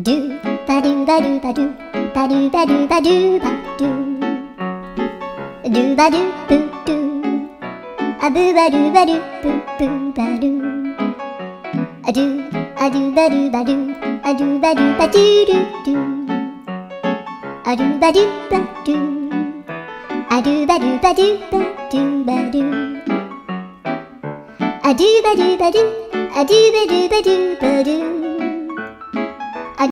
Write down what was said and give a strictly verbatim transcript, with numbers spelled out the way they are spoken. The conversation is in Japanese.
ドゥバドゥバドゥバドゥバドゥバドゥバドゥバドゥドゥバドゥブドゥアブバドゥバドゥブブバドゥアドゥアドゥバドゥバドゥアドゥバドゥバドゥドゥドゥアドゥバドゥバドゥアドゥバドゥバドゥバドゥバドゥアドゥバドゥバドゥアドゥバドゥバドゥバドゥ